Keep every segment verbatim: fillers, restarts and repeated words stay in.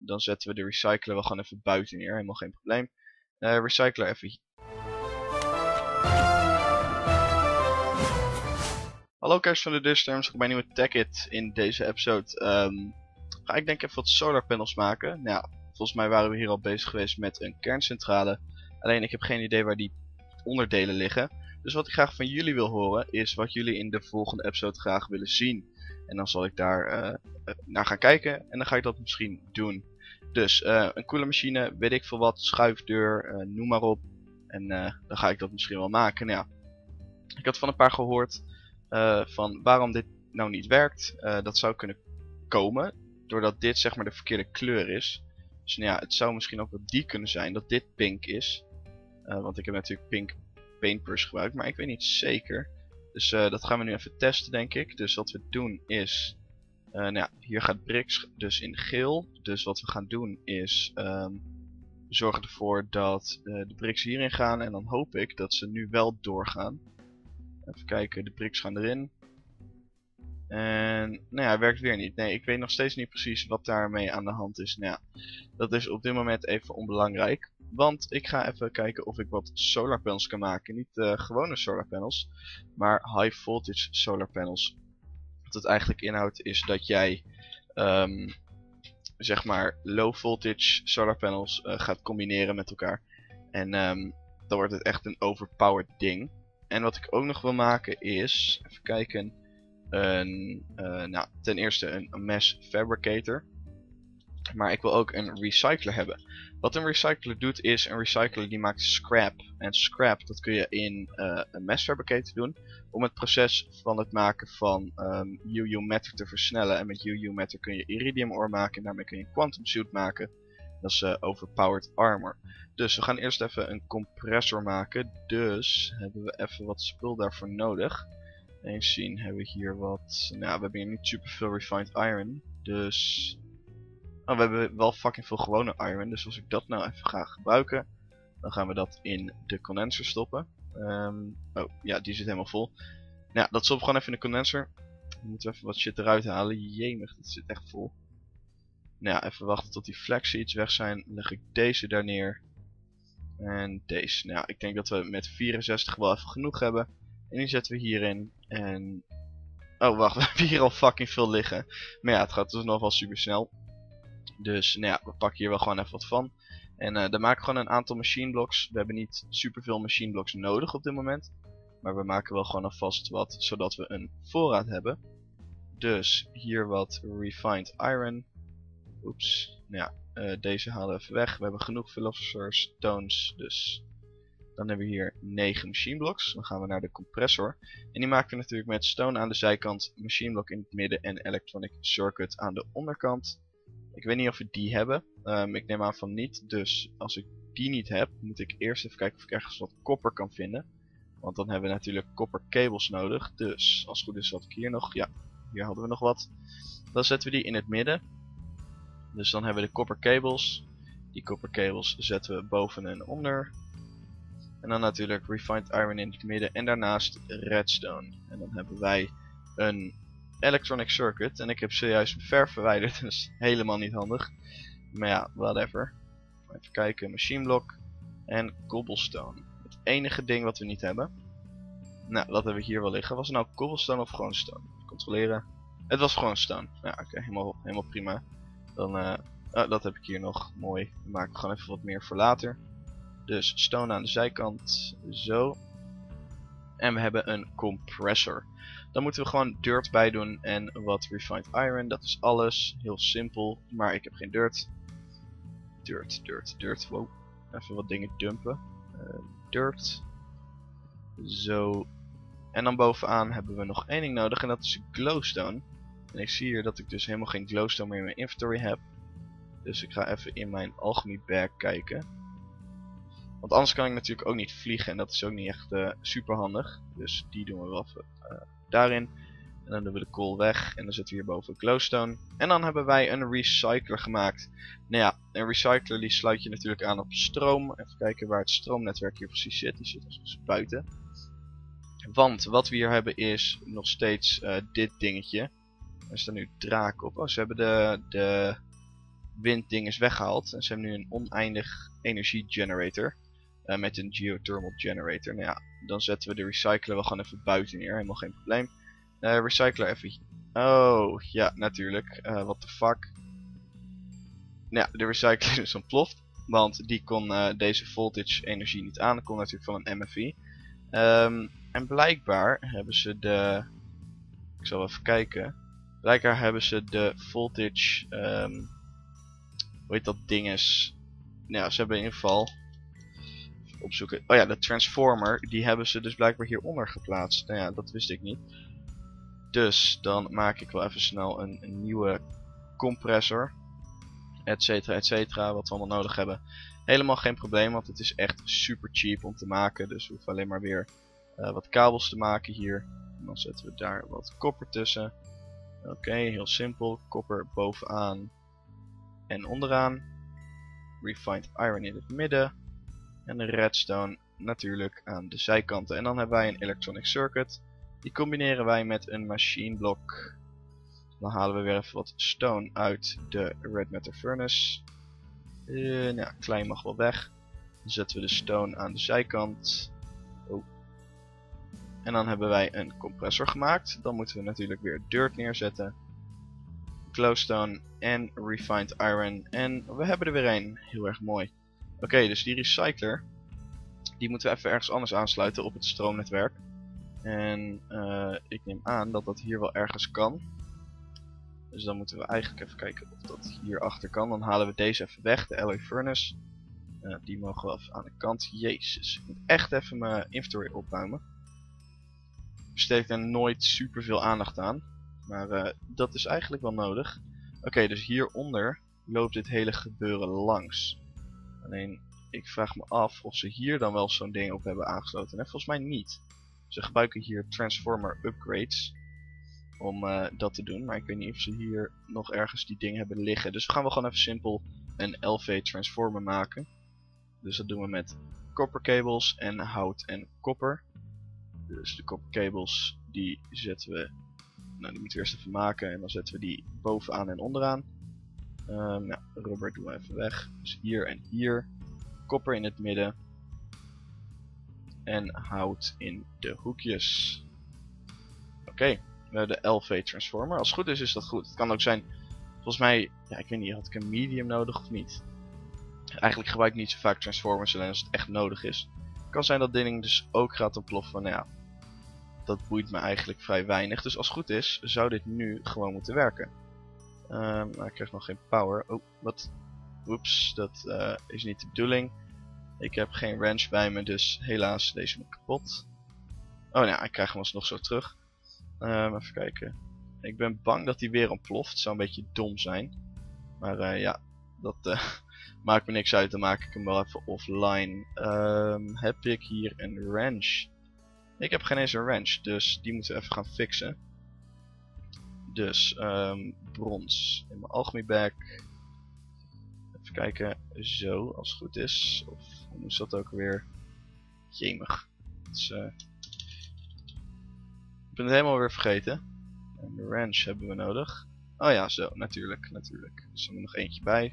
dan zetten we de recycler wel gewoon even buiten neer. Helemaal geen probleem. Uh, recycler even. Hallo kijkers van de Distterms, ik ben nieuwe TechIt. In deze episode um, ga ik denk even wat solar panels maken. Nou, volgens mij waren we hier al bezig geweest met een kerncentrale. Alleen ik heb geen idee waar die onderdelen liggen. Dus wat ik graag van jullie wil horen is wat jullie in de volgende episode graag willen zien. En dan zal ik daar uh, naar gaan kijken en dan ga ik dat misschien doen. Dus uh, een koelermachine, weet ik veel wat, schuifdeur, uh, noem maar op. En uh, dan ga ik dat misschien wel maken. Nou, ja. Ik had van een paar gehoord uh, van waarom dit nou niet werkt. Uh, dat zou kunnen komen doordat dit zeg maar de verkeerde kleur is. Dus nou ja, het zou misschien ook wel die kunnen zijn dat dit pink is. Uh, want ik heb natuurlijk pink paintbrush gebruikt, maar ik weet niet zeker. Dus uh, dat gaan we nu even testen, denk ik. Dus wat we doen is, uh, nou ja, hier gaat bricks dus in geel. Dus wat we gaan doen is um, zorgen ervoor dat uh, de bricks hierin gaan. En dan hoop ik dat ze nu wel doorgaan. Even kijken, de bricks gaan erin. En nou ja, het werkt weer niet. Nee, ik weet nog steeds niet precies wat daarmee aan de hand is. Nou ja, dat is op dit moment even onbelangrijk. Want ik ga even kijken of ik wat solar panels kan maken. Niet uh, gewone solar panels, maar high voltage solar panels. Wat het eigenlijk inhoudt is dat jij um, zeg maar low voltage solar panels uh, gaat combineren met elkaar. En um, dan wordt het echt een overpowered ding. En wat ik ook nog wil maken is, even kijken, een, uh, nou, ten eerste een, een mesh fabricator. Maar ik wil ook een recycler hebben. Wat een recycler doet is, een recycler die maakt scrap. En scrap dat kun je in uh, een mesh fabricator doen. Om het proces van het maken van um, U U matter te versnellen. En met U U matter kun je iridium ore maken. En daarmee kun je een quantum suit maken. Dat is uh, overpowered armor. Dus we gaan eerst even een compressor maken. Dus hebben we even wat spul daarvoor nodig. Eens zien, hebben we hier wat. Nou, we hebben hier niet super veel refined iron. Dus oh, we hebben wel fucking veel gewone iron, dus als ik dat nou even ga gebruiken, dan gaan we dat in de condenser stoppen. Um, oh, ja, die zit helemaal vol. Nou, ja, dat stopt gewoon even in de condenser. Dan moeten we even wat shit eruit halen. Jemig, dat zit echt vol. Nou ja, even wachten tot die flaxseeds weg zijn. Dan leg ik deze daar neer. En deze. Nou ja, ik denk dat we met vierenzestig wel even genoeg hebben. En die zetten we hierin. En oh, wacht, we hebben hier al fucking veel liggen. Maar ja, het gaat dus nog wel super snel. Dus nou ja, we pakken hier wel gewoon even wat van. En uh, dan maken we gewoon een aantal machine blocks. We hebben niet superveel machine blocks nodig op dit moment. Maar we maken wel gewoon alvast wat, zodat we een voorraad hebben. Dus hier wat refined iron. Oeps. Nou ja, uh, deze halen we even weg. We hebben genoeg philosopher's stones. Dus dan hebben we hier negen machine blocks. Dan gaan we naar de compressor. En die maken we natuurlijk met stone aan de zijkant, machine block in het midden en electronic circuit aan de onderkant. Ik weet niet of we die hebben. Um, ik neem aan van niet. Dus als ik die niet heb, moet ik eerst even kijken of ik ergens wat kopper kan vinden. Want dan hebben we natuurlijk copper cables nodig. Dus als het goed is, had ik hier nog. Ja, hier hadden we nog wat. Dan zetten we die in het midden. Dus dan hebben we de copper cables. Die copper cables zetten we boven en onder. En dan natuurlijk refined iron in het midden. En daarnaast redstone. En dan hebben wij een electronic circuit. En ik heb zojuist mijn verf verwijderd. Dus helemaal niet handig. Maar ja, whatever. Even kijken. Machine block. En cobblestone. Het enige ding wat we niet hebben. Nou, dat hebben we hier wel liggen. Was het nou cobblestone of gewoon stone? Controleren. Het was gewoon stone. Ja, oké. Okay, helemaal, helemaal prima. Dan, uh, oh, dat heb ik hier nog. Mooi. Dan maak ik gewoon even wat meer voor later. Dus stone aan de zijkant. Zo. En we hebben een compressor. Dan moeten we gewoon dirt bij doen en wat refined iron. Dat is alles. Heel simpel. Maar ik heb geen dirt. Dirt, dirt, dirt. Wow. Even wat dingen dumpen. Uh, dirt. Zo. En dan bovenaan hebben we nog één ding nodig. En dat is glowstone. En ik zie hier dat ik dus helemaal geen glowstone meer in mijn inventory heb. Dus ik ga even in mijn alchemy bag kijken. Want anders kan ik natuurlijk ook niet vliegen. En dat is ook niet echt uh, super handig. Dus die doen we wel even uh, daarin. En dan doen we de coal weg. En dan zetten we hierboven glowstone. En dan hebben wij een recycler gemaakt. Nou ja, een recycler die sluit je natuurlijk aan op stroom. Even kijken waar het stroomnetwerk hier precies zit. Die zit dus buiten. Want wat we hier hebben is nog steeds uh, dit dingetje. Er staan nu draken op. Oh, ze hebben de, de windding is weggehaald. En ze hebben nu een oneindig energie generator. Uh, met een geothermal generator. Nou ja, dan zetten we de recycler wel gewoon even buiten neer. Helemaal geen probleem. Uh, recycler even... Oh, ja, natuurlijk. Uh, what the fuck. Nou ja, de recycler is ontploft. Want die kon uh, deze voltage energie niet aan. Dat kon natuurlijk van een M F I. Um, en blijkbaar hebben ze de... Ik zal even kijken. Blijkbaar hebben ze de voltage... Um, hoe heet dat ding is? Nou ja, ze hebben in ieder geval... opzoeken. Oh ja, de transformer. Die hebben ze dus blijkbaar hieronder geplaatst. Nou ja, dat wist ik niet. Dus dan maak ik wel even snel een, een nieuwe compressor. Etcetera, etcetera. Wat we allemaal nodig hebben. Helemaal geen probleem, want het is echt super cheap om te maken. Dus we hoeven alleen maar weer uh, wat kabels te maken hier. En dan zetten we daar wat kopper tussen. Oké, okay, heel simpel. Kopper bovenaan en onderaan. Refined iron in het midden. En de redstone natuurlijk aan de zijkanten. En dan hebben wij een electronic circuit. Die combineren wij met een machine block. Dan halen we weer even wat stone uit de red matter furnace. Uh, nou, klein mag wel weg. Dan zetten we de stone aan de zijkant. Oh. En dan hebben wij een compressor gemaakt. Dan moeten we natuurlijk weer dirt neerzetten. Glowstone en refined iron. En we hebben er weer een. Heel erg mooi. Oké, okay, dus die recycler. Die moeten we even ergens anders aansluiten op het stroomnetwerk. En uh, ik neem aan dat dat hier wel ergens kan. Dus dan moeten we eigenlijk even kijken of dat hier achter kan. Dan halen we deze even weg, de alloy furnace. Uh, die mogen we even aan de kant. Jezus, ik moet echt even mijn inventory opruimen. Ik besteed er nooit super veel aandacht aan. Maar uh, dat is eigenlijk wel nodig. Oké, okay, dus hieronder loopt dit hele gebeuren langs. Alleen, ik vraag me af of ze hier dan wel zo'n ding op hebben aangesloten. En volgens mij niet. Ze gebruiken hier transformer upgrades om uh, dat te doen. Maar ik weet niet of ze hier nog ergens die dingen hebben liggen. Dus we gaan wel gewoon even simpel een L V transformer maken. Dus dat doen we met copper cables en hout en kopper. Dus de copper cables die zetten we... Nou, die moeten we eerst even maken. En dan zetten we die bovenaan en onderaan. Um, nou, rubber doen we even weg. Dus hier en hier. Kopper in het midden. En hout in de hoekjes. Oké, okay, we hebben de L V transformer. Als het goed is, is dat goed. Het kan ook zijn, volgens mij, ja, ik weet niet, had ik een medium nodig of niet? Eigenlijk gebruik ik niet zo vaak transformers, alleen als het echt nodig is. Het kan zijn dat dit ding dus ook gaat ontploffen. Nou ja, dat boeit me eigenlijk vrij weinig. Dus als het goed is, zou dit nu gewoon moeten werken. Um, maar ik krijg nog geen power. Oh, wat? Oeps, dat uh, is niet de bedoeling. Ik heb geen wrench bij me, dus helaas, deze moet kapot. Oh nou, ik krijg hem alsnog zo terug. Um, even kijken. Ik ben bang dat hij weer ontploft. Het zou een beetje dom zijn. Maar uh, ja, dat uh, maakt me niks uit. Dan maak ik hem wel even offline. Um, heb ik hier een wrench? Ik heb geen eens een wrench, dus die moeten we even gaan fixen. Dus, um, brons in mijn alchemy bag. Even kijken, zo, als het goed is. Of hoe is dat ook weer? Jemig. Dus, uh, ik ben het helemaal weer vergeten. En de wrench hebben we nodig. Oh ja, zo, natuurlijk, natuurlijk. Dus er moet nog eentje bij.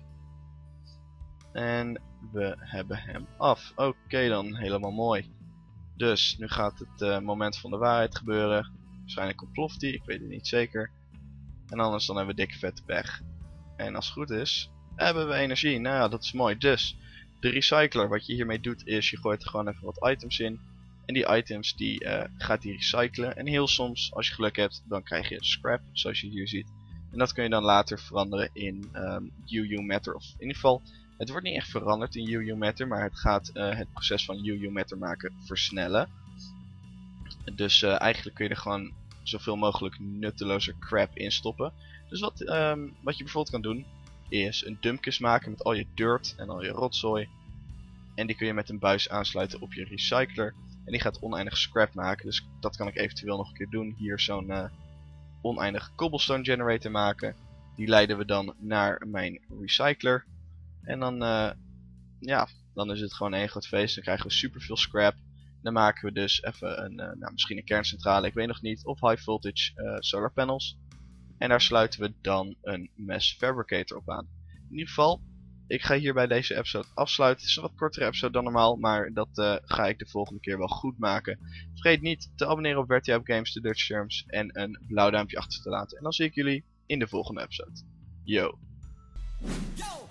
En we hebben hem af. Oké okay, dan, helemaal mooi. Dus, nu gaat het uh, moment van de waarheid gebeuren. Waarschijnlijk ontploft hij, ik weet het niet zeker. En anders dan hebben we dikke vette pech. En als het goed is, hebben we energie. Nou ja, dat is mooi. Dus, de recycler, wat je hiermee doet is, je gooit er gewoon even wat items in. En die items, die uh, gaat hij recyclen. En heel soms, als je geluk hebt, dan krijg je scrap, zoals je hier ziet. En dat kun je dan later veranderen in um, U U Matter. Of in ieder geval, het wordt niet echt veranderd in U U Matter, maar het gaat uh, het proces van U U Matter maken versnellen. Dus uh, eigenlijk kun je er gewoon zoveel mogelijk nutteloze crap in stoppen. Dus wat, um, wat je bijvoorbeeld kan doen, is een dumpkist maken met al je dirt en al je rotzooi. En die kun je met een buis aansluiten op je recycler. En die gaat oneindig scrap maken. Dus dat kan ik eventueel nog een keer doen. Hier zo'n uh, oneindig cobblestone generator maken. Die leiden we dan naar mijn recycler. En dan, uh, ja, dan is het gewoon één groot feest. Dan krijgen we super veel scrap. Dan maken we dus even een, uh, nou, misschien een kerncentrale, ik weet nog niet. Of high voltage uh, solar panels. En daar sluiten we dan een mass fabricator op aan. in ieder geval, ik ga hierbij deze episode afsluiten. Het is een wat kortere episode dan normaal, maar dat uh, ga ik de volgende keer wel goed maken. Vergeet niet te abonneren op Bertie Up Games, de Dutch Terms, en een blauw duimpje achter te laten. En dan zie ik jullie in de volgende episode. Yo! Yo!